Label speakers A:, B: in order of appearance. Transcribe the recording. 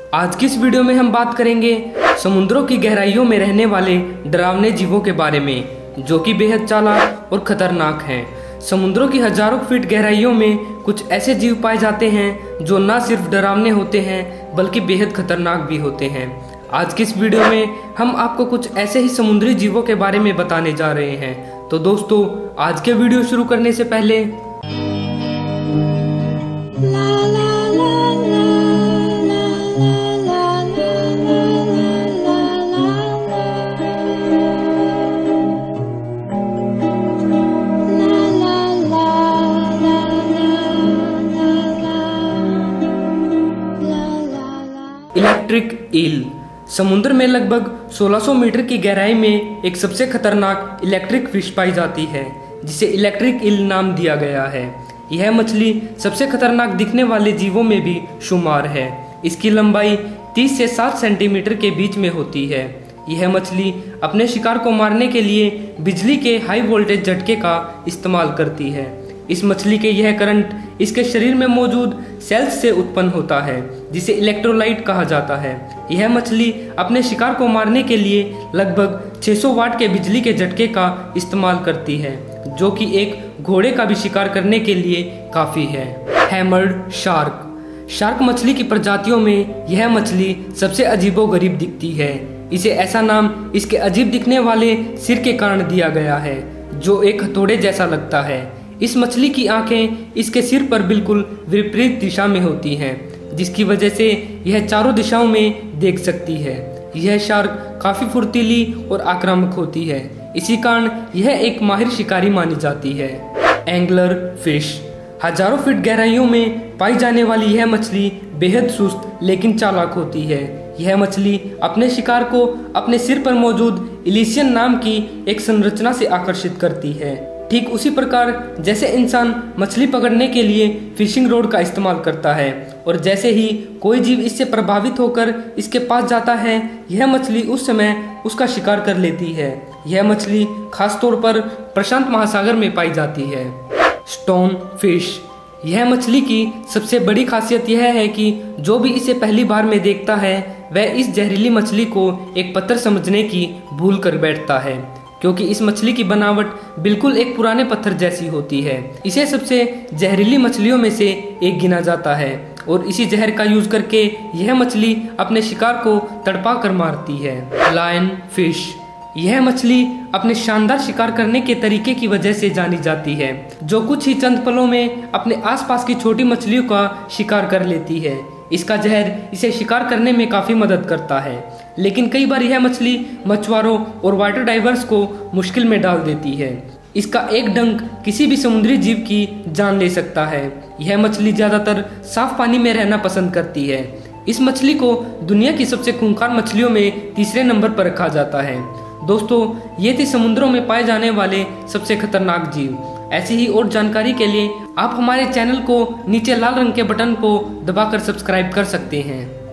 A: आज की इस वीडियो में हम बात करेंगे समुद्रों की गहराइयों में रहने वाले डरावने जीवों के बारे में, जो कि बेहद चालाक और खतरनाक हैं। समुद्रों की हजारों फीट गहराइयों में कुछ ऐसे जीव पाए जाते हैं जो न सिर्फ डरावने होते हैं बल्कि बेहद खतरनाक भी होते हैं। आज की इस वीडियो में हम आपको कुछ ऐसे ही समुद्री जीवों के बारे में बताने जा रहे हैं। तो दोस्तों, आज के वीडियो शुरू करने से पहले इलेक्ट्रिक ईल। समुद्र में लगभग 1600 मीटर की गहराई में एक सबसे खतरनाक इलेक्ट्रिक फिश पाई जाती है, जिसे इलेक्ट्रिक ईल नाम दिया गया है। यह मछली सबसे खतरनाक दिखने वाले जीवों में भी शुमार है। इसकी लंबाई 30 से 7 सेंटीमीटर के बीच में होती है। यह मछली अपने शिकार को मारने के लिए बिजली के हाई वोल्टेज झटके का इस्तेमाल करती है। इस मछली के यह करंट इसके शरीर में मौजूद सेल्स से उत्पन्न होता है, जिसे इलेक्ट्रोलाइट कहा जाता है। यह मछली अपने शिकार को मारने के लिए लगभग 600 वाट के बिजली के झटके का इस्तेमाल करती है, जो कि एक घोड़े का भी शिकार करने के लिए काफी है। Hammered shark. शार्क मछली की प्रजातियों में यह मछली सबसे अजीबोगरीब दिखती है। इसे ऐसा नाम इसके अजीब दिखने वाले सिर के कारण दिया गया है, जो एक हथौड़े जैसा लगता है। इस मछली की आंखें इसके सिर पर बिल्कुल विपरीत दिशा में होती हैं, जिसकी वजह से यह चारों दिशाओं में देख सकती है। यह शार्क काफी फुर्तीली और आक्रामक होती है, इसी कारण यह एक माहिर शिकारी मानी जाती है। Angler fish. हजारों फीट गहराइयों में पाई जाने वाली यह मछली बेहद सुस्त लेकिन चालाक होती है। यह मछली अपने शिकार को अपने सिर पर मौजूद इलिशियन नाम की एक संरचना से आकर्षित करती है, ठीक उसी प्रकार जैसे इंसान मछली पकड़ने के लिए फिशिंग रॉड का इस्तेमाल करता है। और जैसे ही कोई जीव इससे प्रभावित होकर इसके पास जाता है, यह मछली उस समय उसका शिकार कर लेती है। यह मछली खासतौर पर प्रशांत महासागर में पाई जाती है। Stonefish. यह मछली की सबसे बड़ी खासियत यह है कि जो भी इसे पहली बार में देखता है, वह इस जहरीली मछली को एक पत्थर समझने की भूल कर बैठता है, क्योंकि इस मछली की बनावट बिल्कुल एक पुराने पत्थर जैसी होती है। इसे सबसे जहरीली मछलियों में से एक गिना जाता है और इसी जहर का यूज करके यह मछली अपने शिकार को तड़पा कर मारती है। Lionfish. यह मछली अपने शानदार शिकार करने के तरीके की वजह से जानी जाती है, जो कुछ ही चंद पलों में अपने आसपास की छोटी मछलियों का शिकार कर लेती है। इसका जहर इसे शिकार करने में काफी मदद करता है, लेकिन कई बार यह मछली मछुआरों और वाटर डाइवर्स को मुश्किल में डाल देती है। इसका एक डंक किसी भी समुद्री जीव की जान ले सकता है। यह मछली ज्यादातर साफ पानी में रहना पसंद करती है। इस मछली को दुनिया की सबसे खूंखार मछलियों में तीसरे नंबर पर रखा जाता है। दोस्तों, ये थे समुद्रों में पाए जाने वाले सबसे खतरनाक जीव। ऐसी ही और जानकारी के लिए आप हमारे चैनल को नीचे लाल रंग के बटन को दबाकर सब्सक्राइब कर सकते हैं।